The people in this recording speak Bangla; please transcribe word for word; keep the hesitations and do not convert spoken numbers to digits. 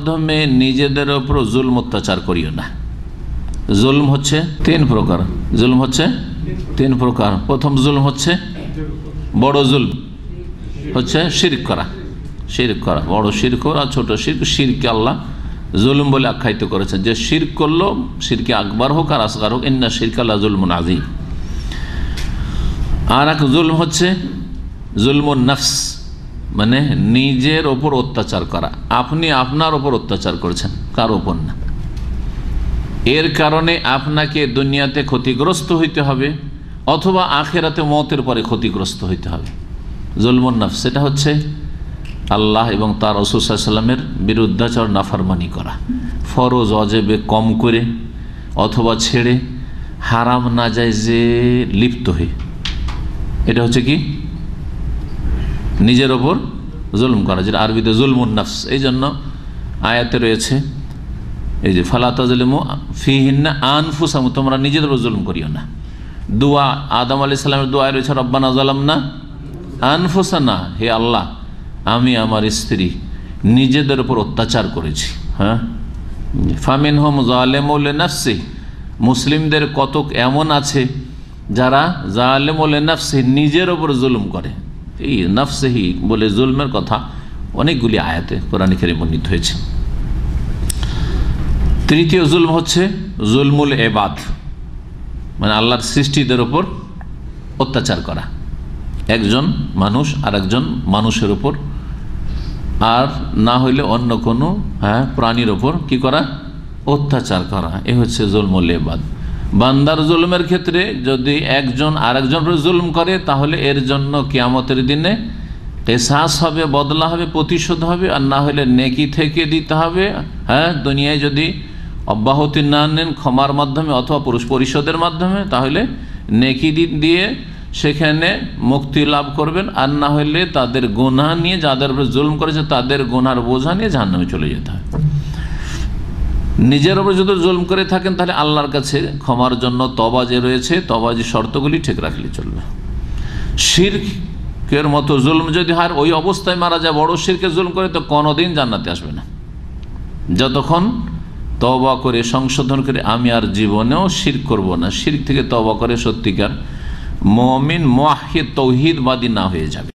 মাধ্যমে নিজেদের উপর জুলম অত্যাচার করিও না। জুলম হচ্ছে তিন প্রকার। জুলম হচ্ছে তিন প্রকার। প্রথম জুলম হচ্ছে বড় জুলম, হচ্ছে শিরক করা। শিরক করা, বড় শিরক করা, ছোট শিরক। শিরকে আল্লাহ জুলম বলে আখ্যায়িত করেছেন, যে শিরক করলো, শিরকে আকবার হোক আর আসগার হোক, ইন্না শিরকা লাযুলমুন আযীম। আর এক জুলম হচ্ছে জুলমুন নফস, মানে নিজের ওপর অত্যাচার করা। আপনি আপনার ওপর অত্যাচার করেছেন, কারো ওপর না। এর কারণে আপনাকে দুনিয়াতে ক্ষতিগ্রস্ত হইতে হবে, অথবা আখিরাতে মওতের পরে ক্ষতিগ্রস্ত হইতে হবে। জুলমুন নফস, সেটা হচ্ছে আল্লাহ এবং তার রাসূল সাল্লাল্লাহু আলাইহি ওয়াসাল্লামের বিরুদ্ধাচরণ, নাফরমানি করা, ফরজ অজেবে কম করে অথবা ছেড়ে হারাম নাজায়েজে লিপ্ত হয়ে, এটা হচ্ছে কি নিজের ওপর জুলম করা, যেটা আরবিতে জুলমুন নফস। এই জন্য আয়াতে রয়েছে এই যে ফালা তাজলিমু ফিহিন্না আনফুসাকুম, তোমরা নিজেদের উপর জুলম করিও না। দোয়া আদম আলাইহিস সালামের দোয়ায় রয়েছে রব্বানা যালামনা আনফুসানা, হে আল্লাহ আমি আমার স্ত্রী নিজেদের উপর অত্যাচার করেছি। হ্যাঁ, ফামিনহুম যালিমুন লিনাফসি, মুসলিমদের কতক এমন আছে যারা যালিমুন লিনাফসি, নিজের উপর জুলম করে। এই নফসহি বলে জুলমের কথা অনেকগুলি আয়াতে কোরআনে কারিমে বর্ণিত হয়েছে। তৃতীয় জুলম হচ্ছে জুলমুল ইবাদ, মানে আল্লাহর সৃষ্টিদের উপর অত্যাচার করা। একজন মানুষ আর একজন মানুষের উপর, আর না হইলে অন্য কোনো হ্যাঁ প্রাণীর ওপর কি করা, অত্যাচার করা। এ হচ্ছে জুলমুল ইবাদ। বান্দার জুলমের ক্ষেত্রে যদি একজন আর একজন জুলম করে, তাহলে এর জন্য কিয়ামতের দিনে কিসাস হবে, বদলা হবে, প্রতিশোধ হবে। আর না হলে নেকি থেকে দিতে হবে। হ্যাঁ, দুনিয়ায় যদি অব্যাহতি না নেন ক্ষমার মাধ্যমে অথবা পুরুষ পরিশোধের মাধ্যমে, তাহলে নেকি দিয়ে সেখানে মুক্তি লাভ করবেন। আর না হলে তাদের গুনাহ নিয়ে, যাদের উপর জুলম করেছে তাদের গুনার বোঝা নিয়ে জাহান্নামে চলে যেতে হয়। নিজের উপর যদি জুলম করে থাকেন, তাহলে আল্লাহর কাছে ক্ষমার জন্য তওবা যে রয়েছে, তওবা যে শর্তগুলি ঠিক রাখলে চলবে। শিরকের মতো জুলম যদি হয়, ওই অবস্থায় মারা যায়, বড় শিরকে জুলম করে, তো কোনোদিন জান্নাতে আসবে না। যতক্ষণ তওবা করে সংশোধন করে আমি আর জীবনেও শিরক করব না, শিরক থেকে তওবা করে সত্যিকার মুমিন মুওয়াহহিদ তৌহিদবাদী না হয়ে যাবে।